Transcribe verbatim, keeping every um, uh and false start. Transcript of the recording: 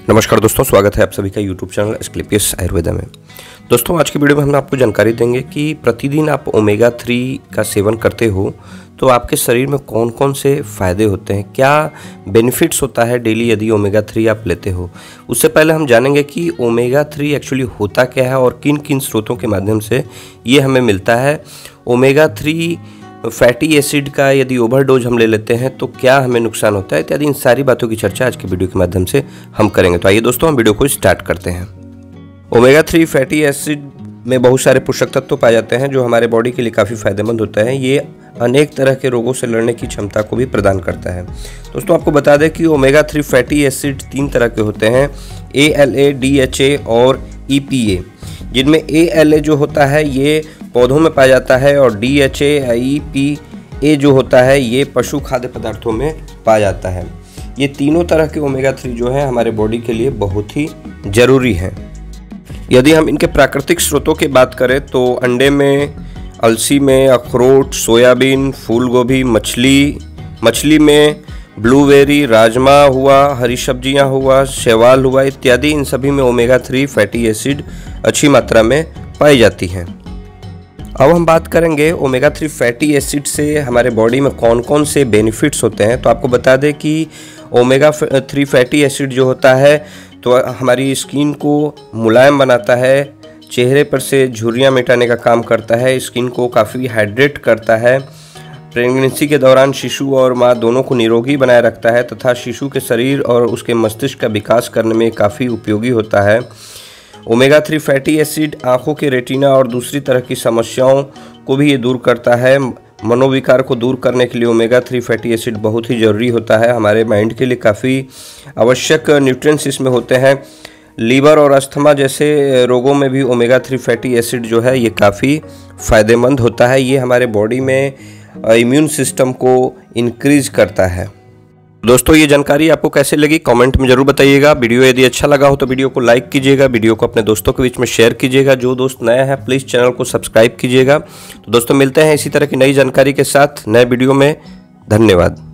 नमस्कार दोस्तों, स्वागत है आप सभी का यूट्यूब चैनल एस्क्लेपियस आयुर्वेदा में। दोस्तों आज की वीडियो में हम आपको जानकारी देंगे कि प्रतिदिन आप ओमेगा थ्री का सेवन करते हो तो आपके शरीर में कौन कौन से फ़ायदे होते हैं, क्या बेनिफिट्स होता है डेली यदि ओमेगा थ्री आप लेते हो। उससे पहले हम जानेंगे कि ओमेगा थ्री एक्चुअली होता क्या है और किन किन स्रोतों के माध्यम से ये हमें मिलता है। ओमेगा थ्री फैटी एसिड का यदि ओवरडोज हम ले लेते हैं तो क्या हमें नुकसान होता है, इत्यादि इन सारी बातों की चर्चा आज की वीडियो के माध्यम से हम करेंगे। तो आइए दोस्तों हम वीडियो को स्टार्ट करते हैं। ओमेगा थ्री फैटी एसिड में बहुत सारे पोषक तत्व पाए जाते हैं जो हमारे बॉडी के लिए काफ़ी फायदेमंद होता है। ये अनेक तरह के रोगों से लड़ने की क्षमता को भी प्रदान करता है। दोस्तों आपको बता दें कि ओमेगा थ्री फैटी एसिड तीन तरह के होते हैं, A L A, D H A और ई पी ए, जिनमें ए एल ए जो होता है ये पौधों में पाया जाता है और डी एच ए या ई पी ए जो होता है ये पशु खाद्य पदार्थों में पाया जाता है। ये तीनों तरह के ओमेगा थ्री जो है हमारे बॉडी के लिए बहुत ही ज़रूरी हैं। यदि हम इनके प्राकृतिक स्रोतों की बात करें तो अंडे में, अलसी में, अखरोट, सोयाबीन, फूल गोभी, मछली मछली में ब्लूबेरी, राजमा हुआ, हरी सब्जियां हुआ, शैवाल हुआ इत्यादि, इन सभी में ओमेगा थ्री फैटी एसिड अच्छी मात्रा में पाई जाती हैं। अब हम बात करेंगे ओमेगा थ्री फैटी एसिड से हमारे बॉडी में कौन कौन से बेनिफिट्स होते हैं। तो आपको बता दें कि ओमेगा थ्री फैटी एसिड जो होता है तो हमारी स्किन को मुलायम बनाता है, चेहरे पर से झुर्रियाँ मिटाने का काम करता है, स्किन को काफ़ी हाइड्रेट करता है, प्रेगनेंसी के दौरान शिशु और माँ दोनों को निरोगी बनाए रखता है तथा शिशु के शरीर और उसके मस्तिष्क का विकास करने में काफ़ी उपयोगी होता है। ओमेगा थ्री फैटी एसिड आँखों के रेटिना और दूसरी तरह की समस्याओं को भी ये दूर करता है। मनोविकार को दूर करने के लिए ओमेगा थ्री फैटी एसिड बहुत ही ज़रूरी होता है। हमारे माइंड के लिए काफ़ी आवश्यक न्यूट्रिएंट्स इसमें होते हैं। लीवर और अस्थमा जैसे रोगों में भी ओमेगा थ्री फैटी एसिड जो है ये काफ़ी फ़ायदेमंद होता है। ये हमारे बॉडी में इम्यून सिस्टम को इंक्रीज करता है। दोस्तों ये जानकारी आपको कैसे लगी कमेंट में ज़रूर बताइएगा। वीडियो यदि अच्छा लगा हो तो वीडियो को लाइक कीजिएगा, वीडियो को अपने दोस्तों के बीच में शेयर कीजिएगा। जो दोस्त नया है प्लीज़ चैनल को सब्सक्राइब कीजिएगा। तो दोस्तों मिलते हैं इसी तरह की नई जानकारी के साथ नए वीडियो में। धन्यवाद।